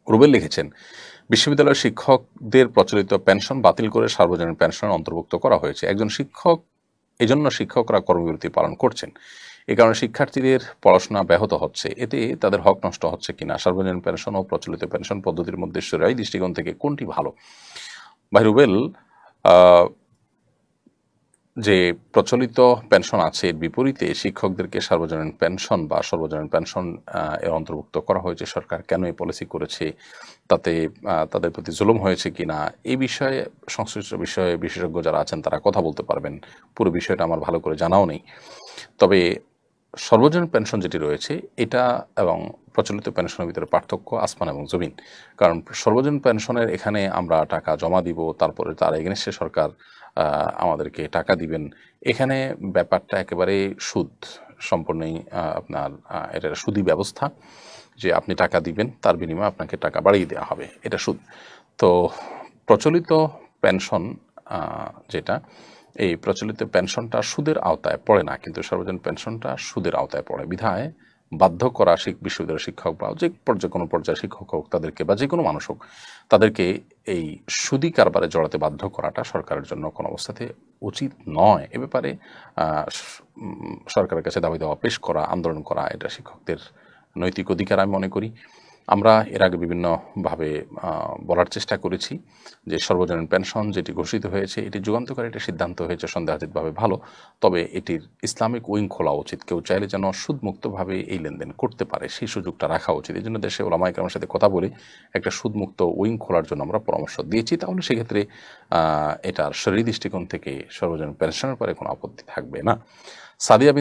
রুবেল লিখেছেন, বিশ্ববিদ্যালয়ের শিক্ষকদের প্রচলিত পেনশন বাতিল করে সার্বজনীন পেনশনের অন্তর্ভুক্ত করা হয়েছে। একজন শিক্ষক এজন্য শিক্ষকরা কর্মবিরতি পালন করছেন। এ কারণে শিক্ষার্থীদের পড়াশোনা ব্যাহত হচ্ছে। এতে তাদের হক নষ্ট হচ্ছে কিনা, সার্বজনীন পেনশন ও প্রচলিত পেনশন পদ্ধতির মধ্যে শরীয়ী দৃষ্টিকোণ থেকে কোনটি ভালো? ভাই রুবেল, যে প্রচলিত পেনশন আছে এর বিপরীতে শিক্ষকদেরকে সার্বজনীন পেনশন বা সর্বজনীন পেনশন এর অন্তর্ভুক্ত করা হয়েছে। সরকার কেন এই পলিসি করেছে, তাতে তাদের প্রতি জুলুম হয়েছে কিনা, এই বিষয়ে সংশ্লিষ্ট বিষয়ে বিশেষজ্ঞ যারা আছেন তারা কথা বলতে পারবেন। পুরো বিষয়টা আমার ভালো করে জানাও নেই। তবে সর্বজনীন পেনশন যেটি রয়েছে এটা এবং প্রচলিত পেনশনের ভিতরে পার্থক্য আসমান এবং জমিন। কারণ সর্বজনীন পেনশনের এখানে আমরা টাকা জমা দিব, তারপরে তার এগেনস্টে সরকার আমাদেরকে টাকা দিবেন। এখানে ব্যাপারটা একেবারে সুদ সম্পূর্ণই আপনার এটা সুদী ব্যবস্থা, যে আপনি টাকা দিবেন তার বিনিময়ে আপনাকে টাকা বাড়িয়ে দেওয়া হবে, এটা সুদ। তো প্রচলিত পেনশন যেটা, এই প্রচলিত পেনশনটা সুদের আওতায় পড়ে না, কিন্তু সার্বজনীন পেনশনটা সুদের আওতায় পড়ে। বিধায় বাধ্য করা বিশ্ববিদ্যালয়ের শিক্ষক বা যে কোনো পর্যায়ে শিক্ষক হোক তাদেরকে, বা যে কোনো মানুষ হোক তাদেরকে এই সুদী কারবারে জড়াতে বাধ্য করাটা সরকারের জন্য কোনো অবস্থাতে উচিত নয়। এ ব্যাপারে সরকারের কাছে দাবি দেওয়া পেশ করা, আন্দোলন করা, এটা শিক্ষকদের নৈতিক অধিকার আমি মনে করি। আমরা এর আগে বিভিন্নভাবে বলার চেষ্টা করেছি যে সর্বজনীন পেনশন যেটি ঘোষিত হয়েছে এটি যুগান্তকারী একটা সিদ্ধান্ত হয়েছে, সন্দেহাতীতভাবে ভালো। তবে এটির ইসলামিক উইং খোলা উচিত। কেউ চাইলে যেন সুদমুক্তভাবে এই লেনদেন করতে পারে সেই সুযোগটা রাখা উচিত। এই জন্য দেশে ওলামায়ে কেরামের সাথে কথা বলে একটা সুদমুক্ত উইং খোলার জন্য আমরা পরামর্শ দিয়েছি। তাহলে সেক্ষেত্রে এটার শরীয়ী দৃষ্টিকোণ থেকে সর্বজনীন পেনশনের পরে কোনো আপত্তি থাকবে না। সাদিয়া